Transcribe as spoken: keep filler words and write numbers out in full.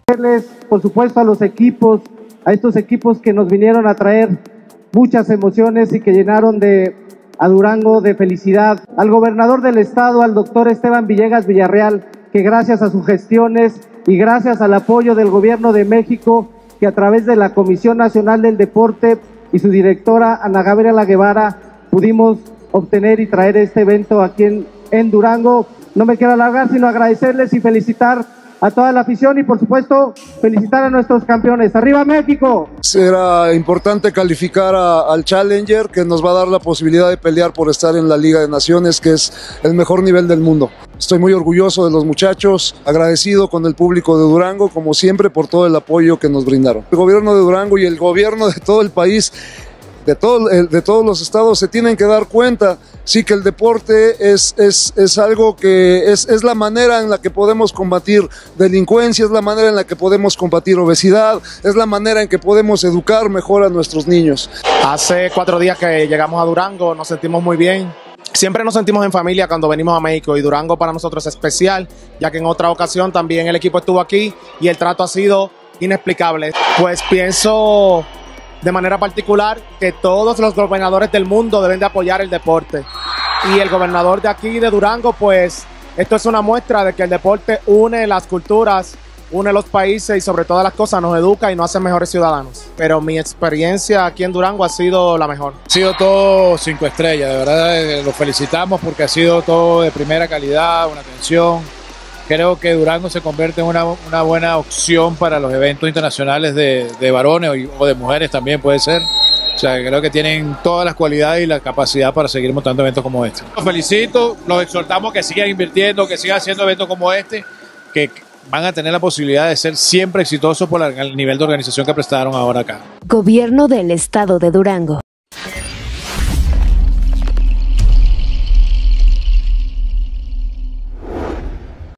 Agradecerles, por supuesto, a los equipos, a estos equipos que nos vinieron a traer muchas emociones y que llenaron de a Durango de felicidad. Al gobernador del estado, al doctor Esteban Villegas Villarreal, que gracias a sus gestiones y gracias al apoyo del gobierno de México, que a través de la Comisión Nacional del Deporte y su directora Ana Gabriela Guevara pudimos obtener y traer este evento aquí en, en Durango. No me quiero alargar, sino agradecerles y felicitar a toda la afición y por supuesto felicitar a nuestros campeones. ¡Arriba México! Será importante calificar a, al Challenger, que nos va a dar la posibilidad de pelear por estar en la Liga de Naciones, que es el mejor nivel del mundo. Estoy muy orgulloso de los muchachos, agradecido con el público de Durango, como siempre, por todo el apoyo que nos brindaron. El gobierno de Durango y el gobierno de todo el país, de, todo, de todos los estados, se tienen que dar cuenta, sí, que el deporte es, es, es algo que es, es la manera en la que podemos combatir delincuencia, es la manera en la que podemos combatir obesidad, es la manera en que podemos educar mejor a nuestros niños. Hace cuatro días que llegamos a Durango, nos sentimos muy bien. Siempre nos sentimos en familia cuando venimos a México y Durango para nosotros es especial, ya que en otra ocasión también el equipo estuvo aquí y el trato ha sido inexplicable. Pues pienso de manera particular que todos los gobernadores del mundo deben de apoyar el deporte. Y el gobernador de aquí, de Durango, pues esto es una muestra de que el deporte une las culturas, une los países y sobre todas las cosas nos educa y nos hace mejores ciudadanos. Pero mi experiencia aquí en Durango ha sido la mejor. Ha sido todo cinco estrellas, de verdad eh, los felicitamos porque ha sido todo de primera calidad, una atención. Creo que Durango se convierte en una, una buena opción para los eventos internacionales de, de varones o, o de mujeres también puede ser. O sea, creo que tienen todas las cualidades y la capacidad para seguir montando eventos como este. Los felicito, los exhortamos que sigan invirtiendo, que sigan haciendo eventos como este, que van a tener la posibilidad de ser siempre exitosos por el nivel de organización que prestaron ahora acá. Gobierno del Estado de Durango.